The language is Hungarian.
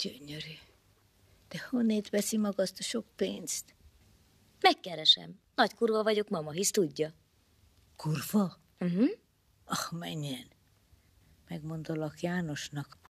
Gyönyörű. De honnét veszi maga azt a sok pénzt? Megkeresem. Nagy kurva vagyok, mama, hisz tudja. Kurva? Ah, menjen. Megmondolak Jánosnak.